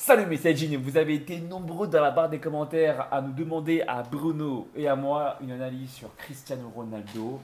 Salut mes Saiyajin, vous avez été nombreux dans la barre des commentaires à nous demander à Bruno et à moi une analyse sur Cristiano Ronaldo.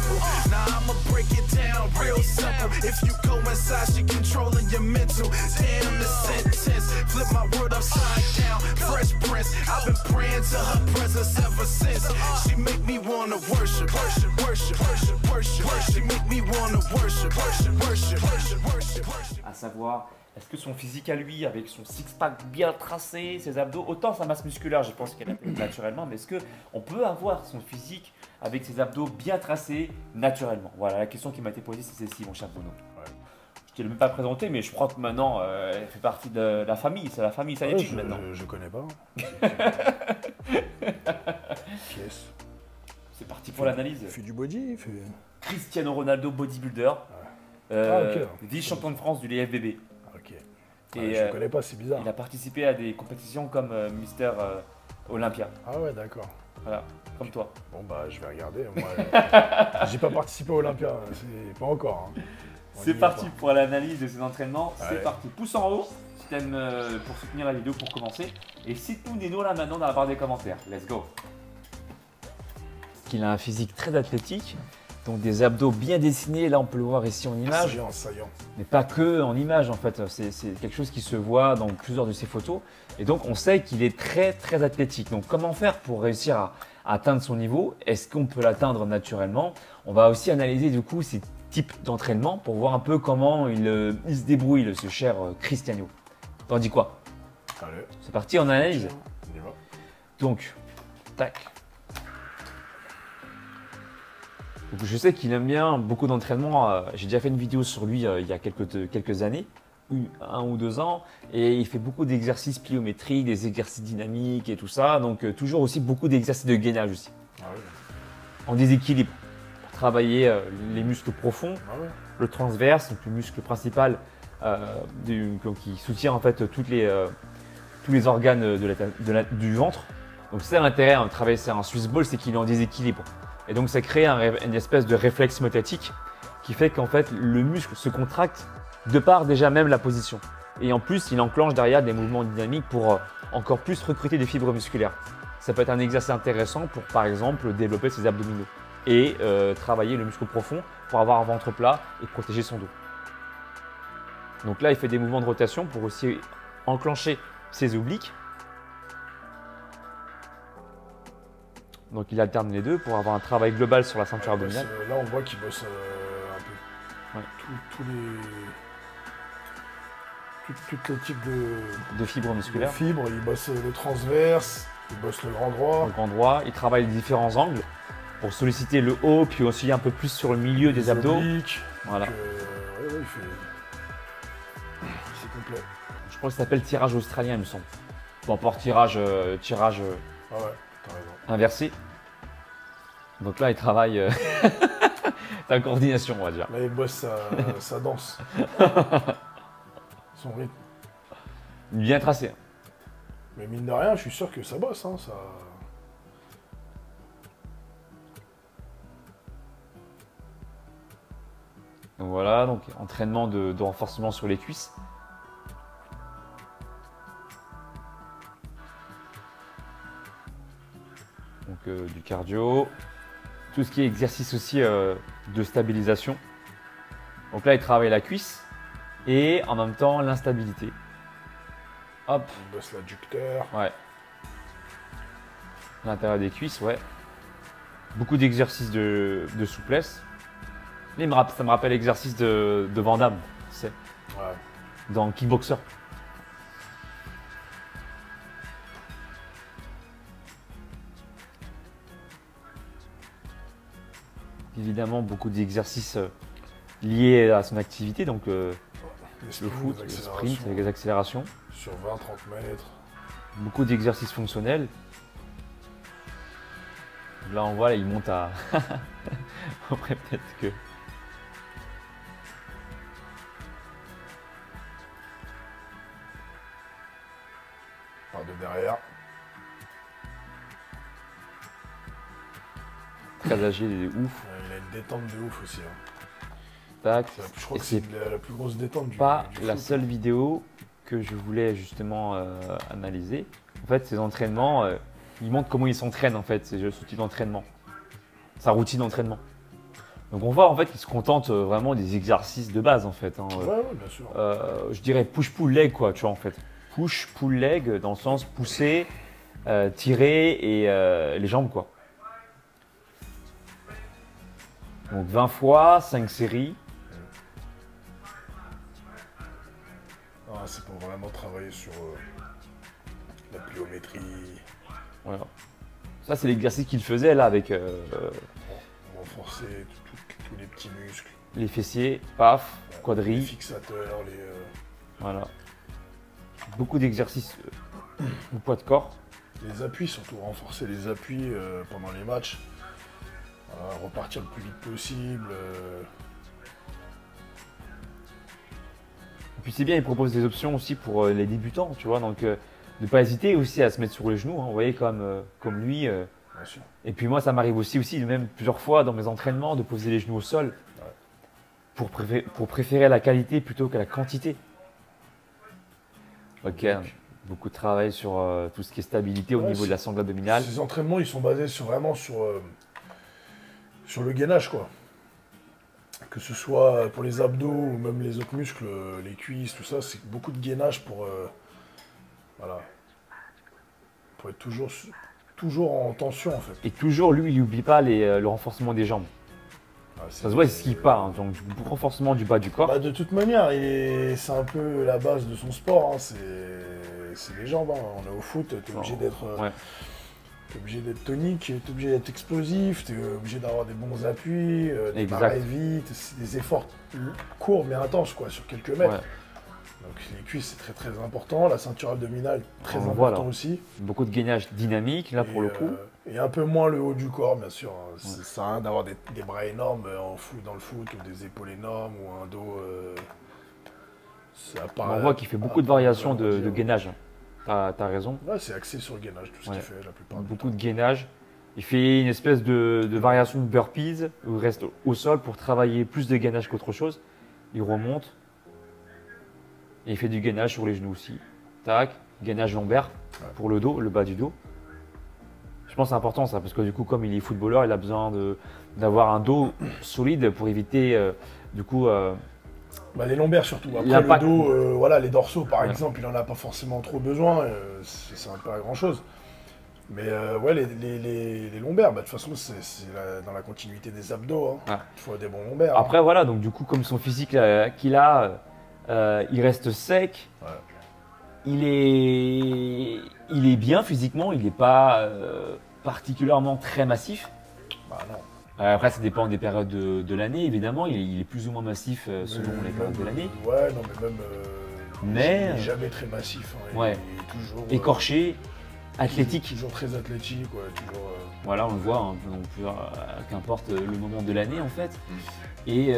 À savoir, est-ce que son physique à lui, avec son six-pack bien tracé, ses abdos, autant sa masse musculaire, je pense qu'elle a naturellement, mais est-ce qu'on peut avoir son physique avec ses abdos bien tracés naturellement? Voilà, la question qui m'a été posée, c'est celle-ci, mon cher Bruno. Ouais. Je ne t'ai même pas présenté, mais je crois que maintenant, elle fait partie de la famille, c'est la famille Saiyajin maintenant. Je connais pas. Yes. C'est parti pour l'analyse. Il fait du body, il fait... Cristiano Ronaldo, bodybuilder, okay. vice-champion de France du LFBB. Ok. Et je connais pas, c'est bizarre. Il a participé à des compétitions comme Mister Olympia. Ah ouais, d'accord. Voilà, comme toi. Bon bah je vais regarder. Moi, j'ai pas participé à Olympia, c'est pas encore. Hein. C'est parti pour l'analyse de ces entraînements. Ouais. C'est parti. Pouce en haut si t'aimes pour soutenir la vidéo pour commencer. Et cite-nous des noms là maintenant dans la barre des commentaires. Let's go. Il a un physique très athlétique. Donc des abdos bien dessinés, là on peut le voir ici en image. Saillant. Mais pas que en image en fait, c'est quelque chose qui se voit dans plusieurs de ses photos. Et donc on sait qu'il est très athlétique. Donc comment faire pour réussir à atteindre son niveau? Est-ce qu'on peut l'atteindre naturellement? On va aussi analyser du coup ces types d'entraînement pour voir un peu comment il se débrouille, ce cher Cristiano. T'en dis quoi? Allez. C'est parti, on analyse. On y va. Donc, tac. Donc, je sais qu'il aime bien beaucoup d'entraînement. J'ai déjà fait une vidéo sur lui il y a quelques années, 1 ou 2 ans, et il fait beaucoup d'exercices pliométriques, des exercices dynamiques et tout ça. Donc toujours aussi beaucoup d'exercices de gainage aussi. Ah oui. En déséquilibre, pour travailler les muscles profonds, le transverse, donc le muscle principal qui soutient en fait tous les organes du ventre. Donc c'est l'intérêt de travailler sur un Swiss ball, c'est qu'il est en déséquilibre. Et donc ça crée une espèce de réflexe motatique qui fait qu'en fait le muscle se contracte de par déjà même la position. Et en plus il enclenche derrière des mouvements dynamiques pour encore plus recruter des fibres musculaires. Ça peut être un exercice intéressant pour par exemple développer ses abdominaux et travailler le muscle profond pour avoir un ventre plat et protéger son dos. Donc là il fait des mouvements de rotation pour aussi enclencher ses obliques. Donc il alterne les deux pour avoir un travail global sur la ceinture abdominale. Là on voit qu'il bosse un peu tous les types de fibres musculaires. De fibres, il bosse le transverse, il bosse le grand droit. Le grand droit, il travaille les différents angles pour solliciter le haut, puis aussi un peu plus sur le milieu des abdos. Obliques. Voilà. C'est complet. Je crois que ça s'appelle tirage australien, il me semble. Bon, pour tirage Ah ouais, t'as raison. inversé. Donc là, il travaille sa coordination, on va dire. Là, il bosse sa danse. Son rythme. Bien tracé. Mais mine de rien, je suis sûr que ça bosse. Hein, ça... Donc voilà, donc entraînement de renforcement sur les cuisses. Donc du cardio, tout ce qui est exercice aussi de stabilisation. Donc là, il travaille la cuisse et en même temps l'instabilité. Hop. Il bosse l'adducteur. Ouais. L'intérieur des cuisses, ouais. Beaucoup d'exercices de souplesse. Mais ça me rappelle l'exercice de Van Damme, tu sais, ouais. Dans Kickboxer. Évidemment, beaucoup d'exercices liés à son activité, donc le foot, le sprint, avec les accélérations. Sur 20-30 mètres. Beaucoup d'exercices fonctionnels. Là, on voit, là, il monte à... Après, peut-être que... Par de derrière. Très agile et ouf. Il a une détente de ouf aussi. Hein. Tac. Je crois que c'est la plus grosse détente du foot. La seule vidéo que je voulais justement analyser. En fait, ces entraînements, il montre comment il s'entraîne en fait, ce type d'entraînement, sa routine d'entraînement. Donc on voit en fait qu'il se contente vraiment des exercices de base en fait. Hein. Ouais, bien sûr. Je dirais push-pull-leg quoi, tu vois en fait. Push-pull-leg dans le sens pousser, tirer et les jambes quoi. Donc 20 fois, 5 séries. Ah, c'est pour vraiment travailler sur la pliométrie. Voilà. Ça c'est l'exercice qu'il faisait là avec Renforcer tous les petits muscles. les fessiers, paf, Les quadris. fixateurs, Voilà. Beaucoup d'exercices au poids de corps. les appuis, surtout renforcer les appuis pendant les matchs. Repartir le plus vite possible. Et puis c'est bien, il propose des options aussi pour les débutants, tu vois. Donc ne pas hésiter aussi à se mettre sur les genoux, hein, vous voyez, comme lui. Bien sûr. Et puis moi, ça m'arrive aussi, même plusieurs fois dans mes entraînements, de poser les genoux au sol pour préférer la qualité plutôt que la quantité. Ok, beaucoup de travail sur tout ce qui est stabilité au niveau de la sangle abdominale. Ces entraînements, ils sont basés vraiment sur le gainage, quoi. Que ce soit pour les abdos ou même les autres muscles, les cuisses, tout ça, c'est beaucoup de gainage pour être toujours en tension en fait. Et toujours, lui, il n'oublie pas le renforcement des jambes. Ça se voit, c'est ce qui part. Hein, donc, renforcement du bas du corps. Bah, de toute manière, c'est un peu la base de son sport. Hein, c'est les jambes. Hein. On est au foot, t'es obligé d'être tonique, t'es obligé d'être explosif, t'es obligé d'avoir des bons appuis, de démarrer vite. C'est des efforts courts mais intenses quoi, sur quelques mètres. Ouais. Donc les cuisses c'est très important, la ceinture abdominale très important aussi. Beaucoup de gainage dynamique là pour le coup. Et un peu moins le haut du corps bien sûr. Hein. Ça sert à rien d'avoir des bras énormes dans le foot ou des épaules énormes ou un dos. On voit qu'il fait beaucoup de variations de gainage. T'as raison. Ouais, c'est axé sur le gainage tout ce qu'il fait la plupart du temps. Beaucoup de gainage. Il fait une espèce de variation de burpees où il reste au sol pour travailler plus de gainage qu'autre chose. Il remonte. Et il fait du gainage sur les genoux aussi. Tac, gainage lombaire pour le dos, le bas du dos. Je pense que c'est important ça, parce que du coup, comme il est footballeur, il a besoin d'avoir un dos solide pour éviter du coup. Les lombaires surtout. Après le dos, les dorsaux par exemple, il n'en a pas forcément trop besoin. C'est un peu à grand chose. Mais les lombaires, de toute façon, c'est dans la continuité des abdos. Hein. Il faut des bons lombaires. Après, voilà, donc du coup, comme son physique qu'il a. Il reste sec, il est bien physiquement, il n'est pas particulièrement très massif. Non. Après, ça dépend des périodes de l'année, évidemment, il est plus ou moins massif selon les périodes de l'année. Ouais, non, mais même. Il n'est jamais très massif. Hein, il est toujours. Écorché, athlétique. Toujours très athlétique, toujours. Voilà, on le voit, hein, qu'importe le moment de l'année en fait. Et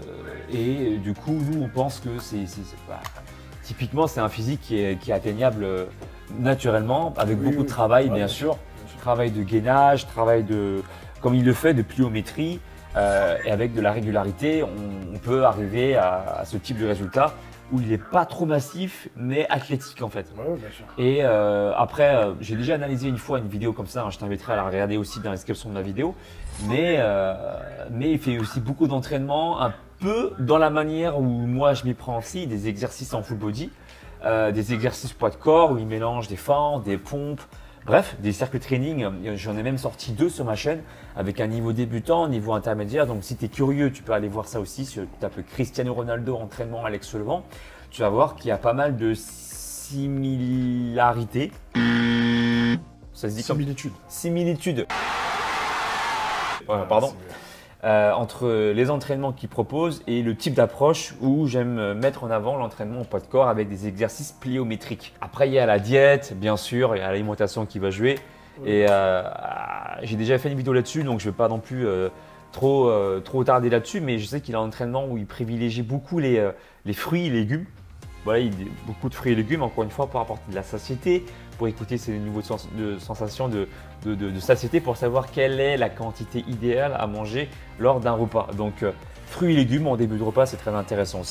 du coup, nous, on pense que typiquement, c'est un physique qui est atteignable naturellement, avec beaucoup de travail, bien sûr. Travail de gainage, comme il le fait, de pliométrie. Et avec de la régularité, on peut arriver à ce type de résultat où il n'est pas trop massif, mais athlétique en fait. Ouais, bien sûr. Et après, j'ai déjà analysé une fois une vidéo comme ça, hein, je t'inviterai à la regarder aussi dans la description de la vidéo. Mais il fait aussi beaucoup d'entraînement, un peu dans la manière où moi je m'y prends aussi, des exercices en full body, des exercices poids de corps où il mélange des fentes, des pompes, bref, des cercles training. J'en ai même sorti 2 sur ma chaîne avec un niveau débutant, un niveau intermédiaire. Donc si tu es curieux, tu peux aller voir ça aussi. Si tu tapes Cristiano Ronaldo entraînement Alex Levent, tu vas voir qu'il y a pas mal de similarités. Ça se dit similitudes. Pardon. Entre les entraînements qu'il propose et le type d'approche où j'aime mettre en avant l'entraînement au poids de corps avec des exercices pliométriques. Après, il y a la diète, bien sûr, il y a l'alimentation qui va jouer. Et j'ai déjà fait une vidéo là-dessus, donc je ne vais pas non plus trop tarder là-dessus, mais je sais qu'il a un entraînement où il privilégie beaucoup les fruits et légumes. Voilà, il a beaucoup de fruits et légumes, encore une fois, pour apporter de la satiété, pour écouter ses niveaux de sensation de satiété, pour savoir quelle est la quantité idéale à manger lors d'un repas. Donc, fruits et légumes en début de repas, c'est très intéressant aussi.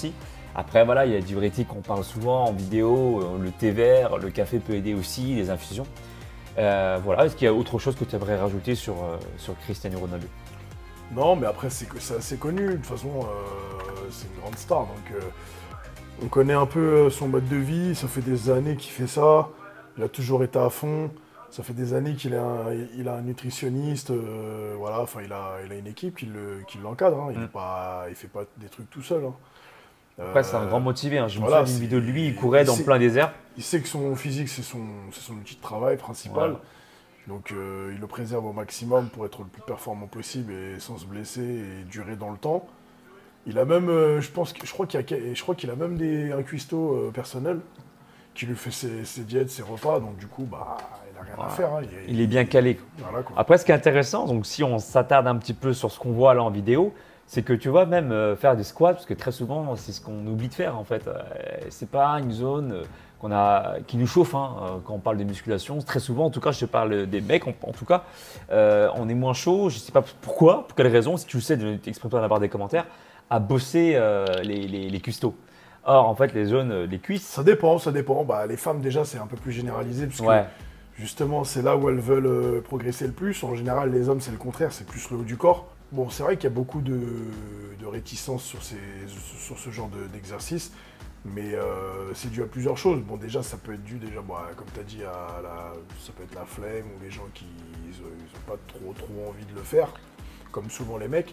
Après, voilà, il y a des diurétiques qu'on parle souvent en vidéo, le thé vert, le café peut aider aussi, les infusions. Voilà, est-ce qu'il y a autre chose que tu aimerais rajouter sur Cristiano Ronaldo? Non, mais après, c'est assez connu. De toute façon, c'est une grande star. Donc, on connaît un peu son mode de vie. Ça fait des années qu'il fait ça. Il a toujours été à fond. Ça fait des années qu'il a un nutritionniste. Voilà, enfin, il a une équipe qui l'encadre. Hein. Il fait pas des trucs tout seul. Hein. Après, c'est un grand motivé. Hein. Je me souviens d'une vidéo de lui, il courait dans plein désert. Il sait que son physique, c'est son outil de travail principal. Ouais. Donc, il le préserve au maximum pour être le plus performant possible et sans se blesser et durer dans le temps. Il a même, je crois qu'il a même un cuistot personnel qui lui fait ses diètes, ses repas. Donc, du coup, bah, il n'a rien à faire. Hein. Il est bien calé. Voilà, quoi. Après, ce qui est intéressant, donc si on s'attarde un petit peu sur ce qu'on voit là en vidéo, c'est que tu vois même faire des squats, parce que très souvent, c'est ce qu'on oublie de faire en fait. C'est pas une zone qui nous chauffe hein, quand on parle de musculation. Très souvent, en tout cas, je te parle des mecs, en tout cas, on est moins chaud. Je ne sais pas pourquoi, pour quelle raison. Si tu le sais, exprime-toi dans la barre des commentaires, à bosser les custos. Or, en fait, les zones, les cuisses… Ça dépend. Bah, les femmes, déjà, c'est un peu plus généralisé, parce que justement, c'est là où elles veulent progresser le plus. En général, les hommes, c'est le contraire, c'est plus le haut du corps. Bon, c'est vrai qu'il y a beaucoup de réticence sur ce genre d'exercice, mais c'est dû à plusieurs choses. Bon, déjà, ça peut être dû, comme tu as dit, ça peut être la flemme ou les gens qui n'ont pas trop envie de le faire, comme souvent les mecs.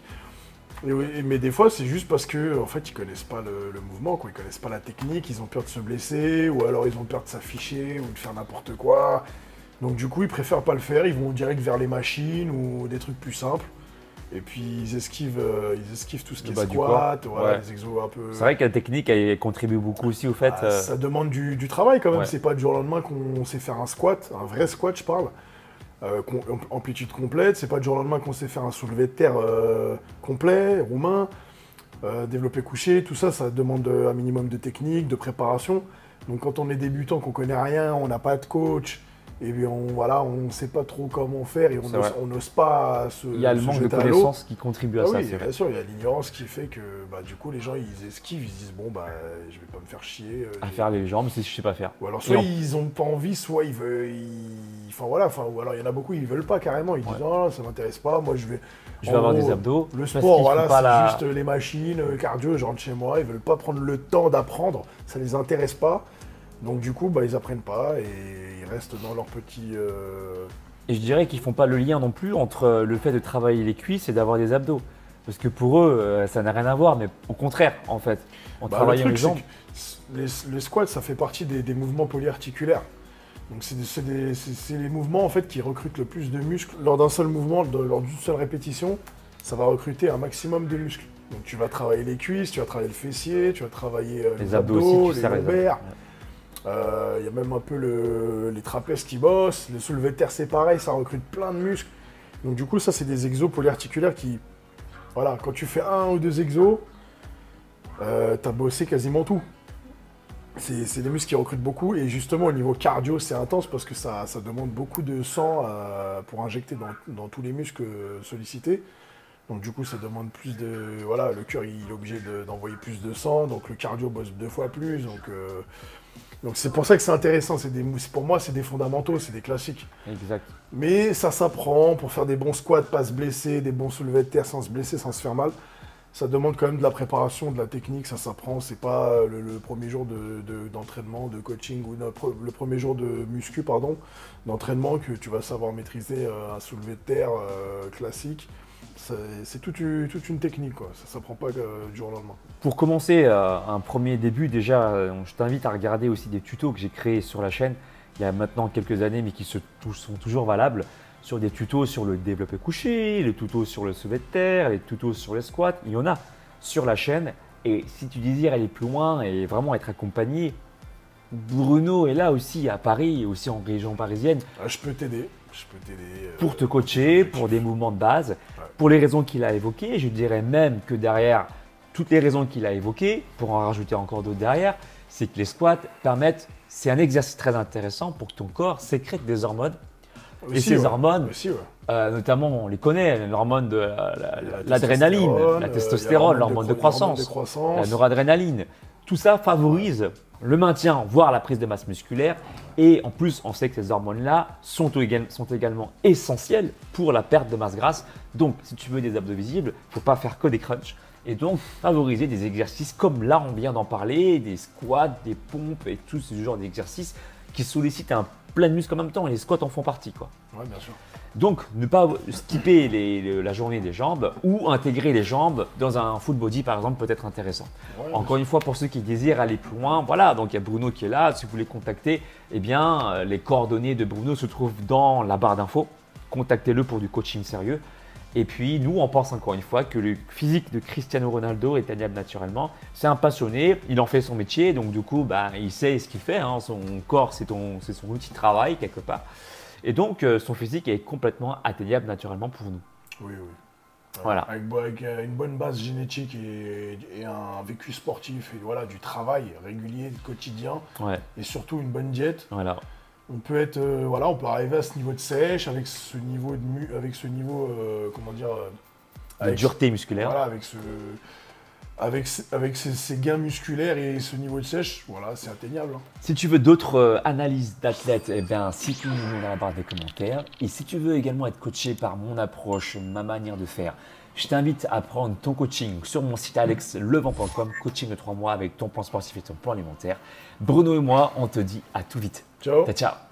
Mais des fois, c'est juste parce que en fait, ils connaissent pas le mouvement, quoi. Ils connaissent pas la technique, ils ont peur de se blesser, ou alors ils ont peur de s'afficher ou de faire n'importe quoi. Donc du coup, ils préfèrent pas le faire, ils vont direct vers les machines ou des trucs plus simples. Et puis ils esquivent tout ce qui est squat, voilà, les exos un peu… C'est vrai que la technique, elle contribue beaucoup aussi au fait… Ça demande du travail quand même, c'est pas du jour au lendemain qu'on sait faire un squat, un vrai squat je parle, amplitude complète, c'est pas du jour au lendemain qu'on sait faire un soulevé de terre complet, roumain, développé couché, tout ça, ça demande un minimum de technique, de préparation. Donc quand on est débutant, qu'on connaît rien, on n'a pas de coach, et puis on ne sait pas trop comment faire et on n'ose pas se… Il y a le manque de connaissances qui contribue à ça. Oui, bien sûr, il y a l'ignorance qui fait que du coup les gens ils esquivent, ils se disent bon je vais pas me faire chier. À faire les jambes, c'est ce que je sais pas faire. Ou alors soit ils ont pas envie, soit ils veulent… ou alors il y en a beaucoup, ils veulent pas carrément, ils disent oh ça m'intéresse pas, moi je vais avoir des abdos. Le sport, voilà, c'est juste les machines, le cardio, je rentre chez moi, ils veulent pas prendre le temps d'apprendre, ça les intéresse pas. Donc du coup, ils apprennent pas et ils restent dans leur petit… Et je dirais qu'ils font pas le lien non plus entre le fait de travailler les cuisses et d'avoir des abdos. Parce que pour eux, ça n'a rien à voir, mais au contraire, en fait. En travaillant les jambes… Les squats, ça fait partie des mouvements polyarticulaires. Donc c'est les mouvements en fait qui recrutent le plus de muscles. Lors d'un seul mouvement, lors d'une seule répétition, ça va recruter un maximum de muscles. Donc tu vas travailler les cuisses, tu vas travailler le fessier, tu vas travailler les abdos, les lombaires. Il y a même un peu les trapèzes qui bossent, le soulevé de terre c'est pareil, ça recrute plein de muscles. Donc du coup ça c'est des exos polyarticulaires qui, voilà, quand tu fais 1 ou 2 exos, t'as bossé quasiment tout. C'est des muscles qui recrutent beaucoup et justement au niveau cardio c'est intense parce que ça demande beaucoup de sang pour injecter dans tous les muscles sollicités. Donc du coup ça demande plus de… Voilà, le cœur il est obligé d'envoyer plus de sang, donc le cardio bosse 2 fois plus. Donc c'est pour ça que c'est intéressant, pour moi c'est des fondamentaux, c'est des classiques. Exact. Mais ça s'apprend pour faire des bons squats, pas se blesser, des bons soulevés de terre sans se blesser, sans se faire mal. Ça demande quand même de la préparation, de la technique, ça s'apprend. C'est pas le premier jour d'entraînement, de coaching ou le premier jour de muscu, d'entraînement que tu vas savoir maîtriser un soulevé de terre classique. C'est toute une technique, quoi. Ça ne s'apprend pas du jour au lendemain. Pour commencer un premier début, déjà, je t'invite à regarder aussi des tutos que j'ai créés sur la chaîne il y a maintenant quelques années, mais qui sont toujours valables, sur des tutos sur le développé couché, les tutos sur le soulevé de terre, les tutos sur les squats. Il y en a sur la chaîne. Et si tu désires aller plus loin et vraiment être accompagné, Bruno est là aussi à Paris et aussi en région parisienne. Je peux t'aider. Pour te coacher, pour des mouvements de base, pour les raisons qu'il a évoquées. Je dirais même que derrière toutes les raisons qu'il a évoquées, pour en rajouter encore d'autres derrière, c'est que les squats permettent, c'est un exercice très intéressant pour que ton corps sécrète des hormones. Et ces hormones, notamment on les connaît, l'hormone de l'adrénaline, la testostérone, l'hormone de croissance, la noradrénaline. tout ça favorise le maintien, voire la prise de masse musculaire. Et en plus, on sait que ces hormones-là sont également essentielles pour la perte de masse grasse. Donc, si tu veux des abdos visibles, il ne faut pas faire que des crunchs. Et donc, favoriser des exercices comme là, on vient d'en parler, des squats, des pompes et tout ce genre d'exercices qui sollicitent un plein de muscles en même temps. Et les squats en font partie, quoi. Ouais, bien sûr. Donc, ne pas skipper la journée des jambes ou intégrer les jambes dans un full body, par exemple, peut être intéressant. Ouais, encore une fois, pour ceux qui désirent aller plus loin, voilà, donc il y a Bruno qui est là. Si vous voulez contacter, eh bien, les coordonnées de Bruno se trouvent dans la barre d'infos. Contactez-le pour du coaching sérieux. Et puis, nous, on pense encore une fois que le physique de Cristiano Ronaldo est atteignable naturellement. C'est un passionné, il en fait son métier, donc du coup, il sait ce qu'il fait. Hein. Son corps, c'est son outil de travail, quelque part. Et donc, son physique est complètement atteignable naturellement pour nous. Oui, oui. Voilà. Avec une bonne base génétique et un vécu sportif et voilà, du travail régulier, quotidien, et surtout une bonne diète. Voilà. On peut on peut arriver à ce niveau de sèche, avec ce niveau de dureté musculaire. Voilà, avec ces gains musculaires et ce niveau de sèche, voilà, c'est atteignable. Hein. Si tu veux d'autres analyses d'athlètes, eh bien, cite-nous dans la barre des commentaires. Et si tu veux également être coaché par mon approche, ma manière de faire, je t'invite à prendre ton coaching sur mon site alexlevent.com, coaching de 3 mois avec ton plan sportif et ton plan alimentaire. Bruno et moi, on te dit à tout vite. Ciao. Ciao.